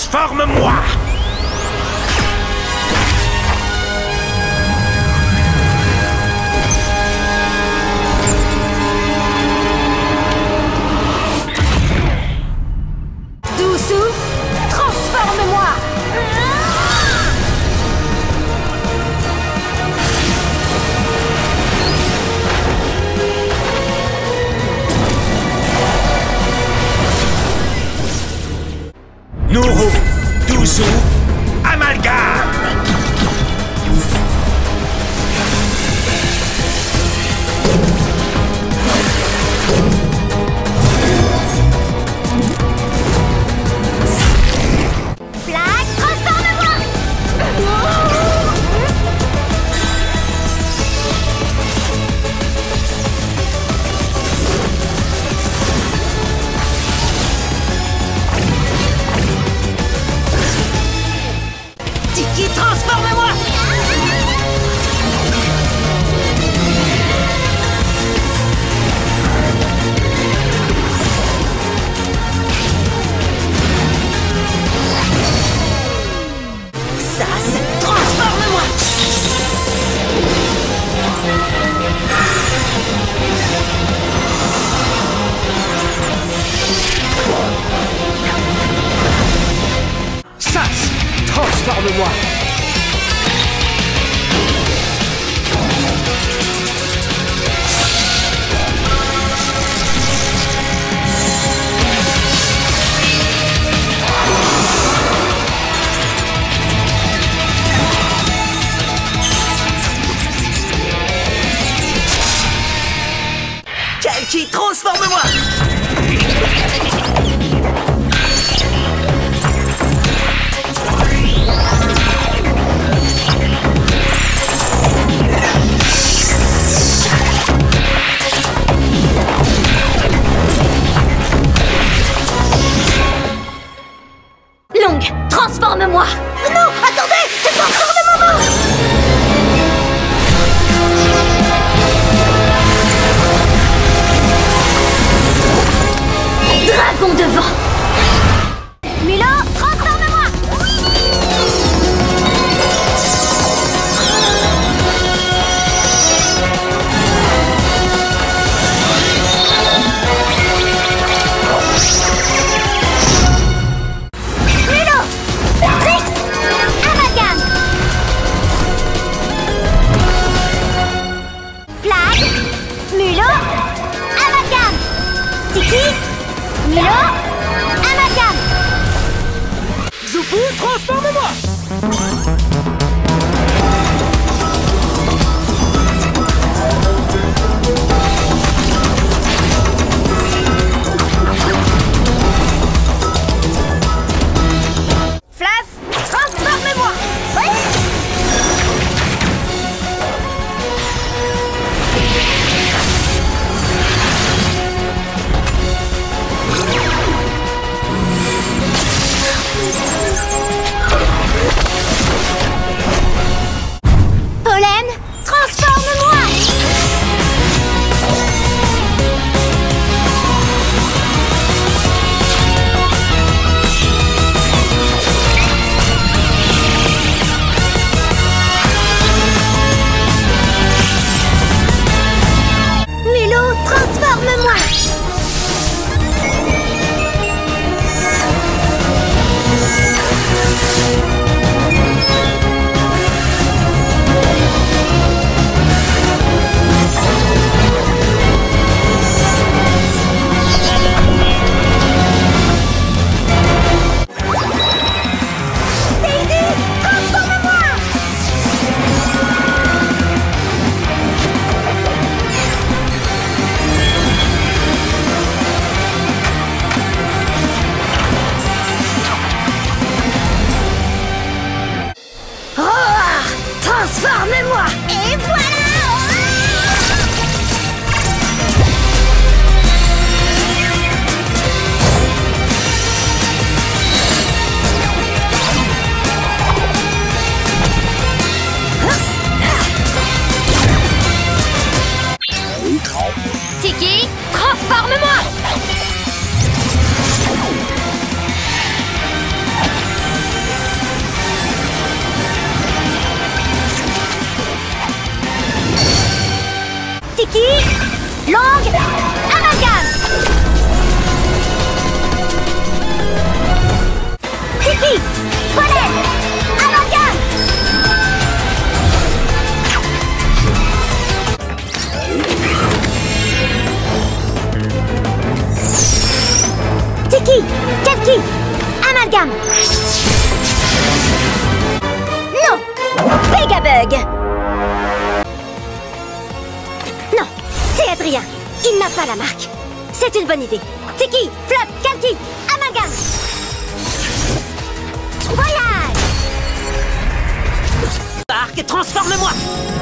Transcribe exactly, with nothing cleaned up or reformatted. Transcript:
transforme-moi! Doucou, transforme-moi! Nourou, Douzou, amalgame! Flag, transforme-moi! Tiki, transforme-moi! Ça, c'est transforme-moi! Ça, transforme-moi! Kalki, transforme-moi! Longue, transforme-moi! Non, attendez! C'est pas encore le moment! Dragon de vent! Milo, transforme-moi! Milo! Trix! Amalgame! Flag! Milo! Amalgame! Tiki! Milo, amalgame! Zoupou, transforme-moi! Flaff, transforme-moi! Pollen, transforme-moi! Milo, transforme-moi! Daisy, transforme-moi! Roar, transforme-moi! Et voilà! Tiki, transforme-moi! Tiki, longue, amalgame. Tiki, pollen, amalgame. Tiki, Kalki, amalgame. Non, Pégabug. Non, c'est Adrien. Il n'a pas la marque. C'est une bonne idée. Tiki, Flop, Kalki, amalgame. Voyage. Arc, transforme-moi.